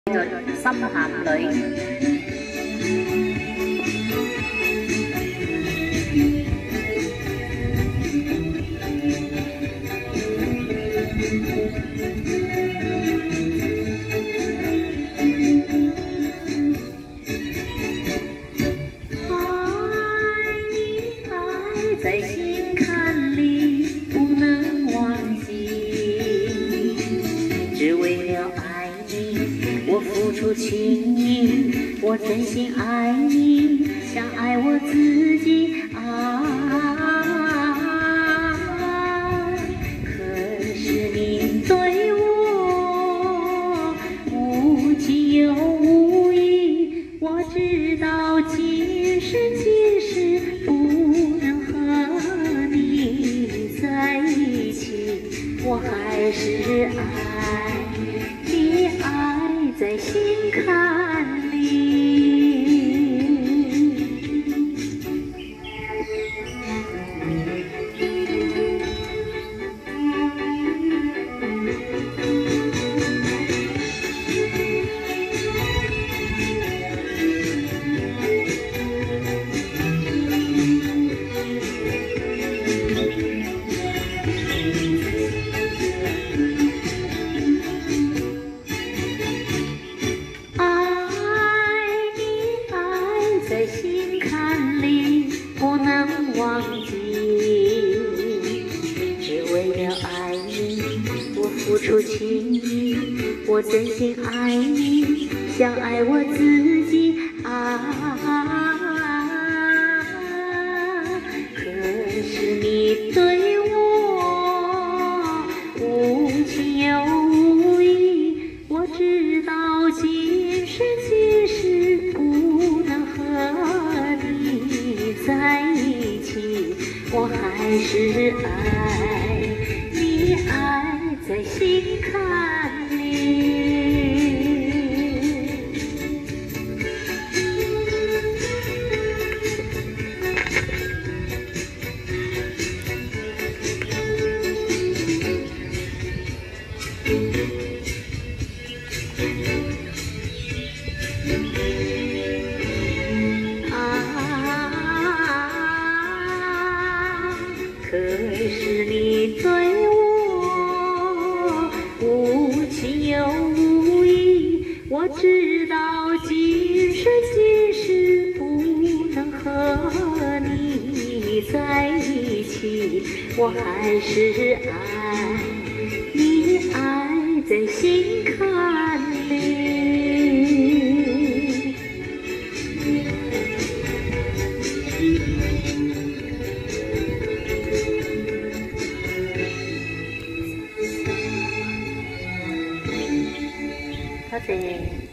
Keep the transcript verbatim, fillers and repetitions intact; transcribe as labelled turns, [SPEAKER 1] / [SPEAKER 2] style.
[SPEAKER 1] 嘅心鹹女。 在心坎里不能忘记，只为了爱你，我付出情谊，我真心爱你，像爱我自己啊！可是你对我无情又无义，我知道今生今世不。 我还是爱你，爱在心坎里。在心坎里不能忘记，只为了爱你，我付出情谊，我真心爱你，像爱我自己啊！可是你对我无情又无义，我知道今生今世不能和你在一起，我还是爱你，爱在心坎里。可是你对我无情又无义，我知道今生今世不能和你在一起，我还是爱你，爱在心坎里。 多謝。